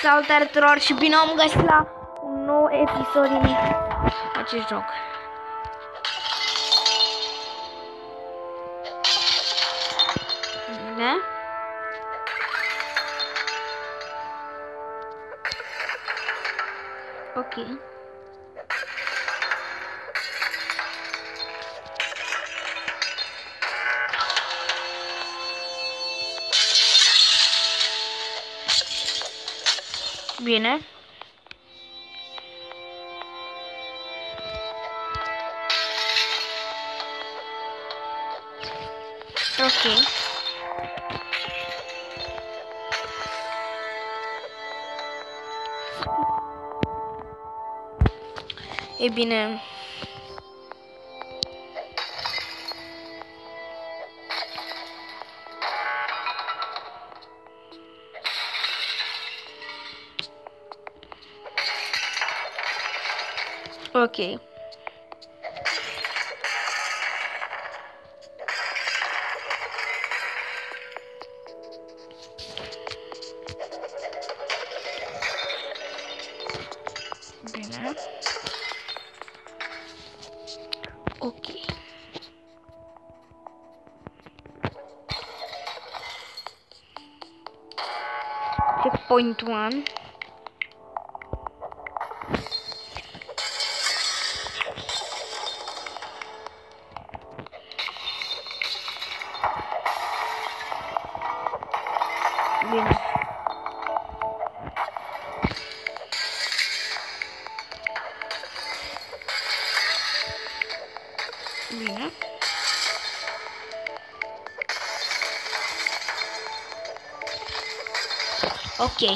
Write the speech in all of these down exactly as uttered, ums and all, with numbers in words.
Salutare tuturor și bine am găsit la un nou episod din acest joc. Bine. Ok. Bine. Ok. E bine. Ok. Bine. Ok. Checkpoint one. Bine. Bine. Ok.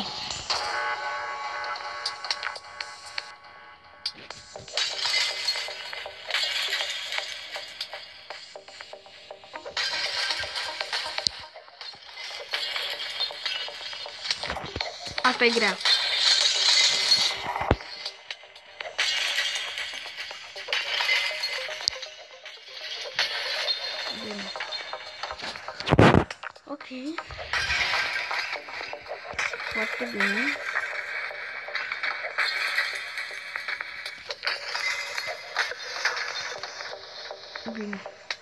Asta e grea. Bine. Ok. Foarte bine. Bine.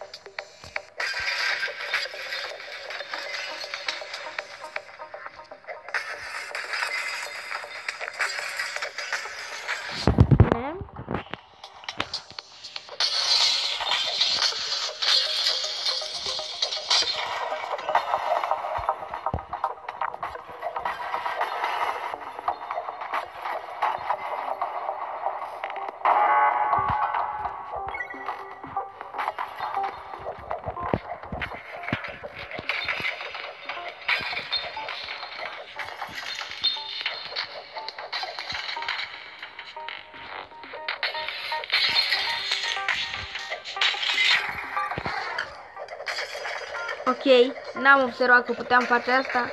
Bine. Ok, n-am observat că puteam face asta.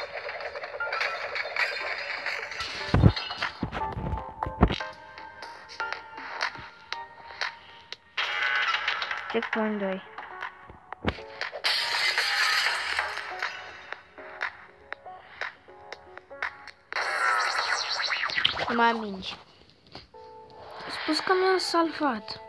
Checkpoint doi. Mai mingi. Ai spus că mi-a salvat.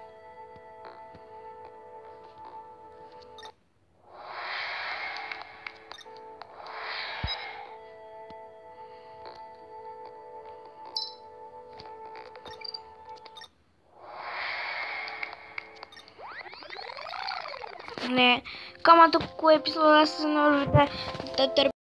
Ne, cam atât cu episodul ăsta, să ne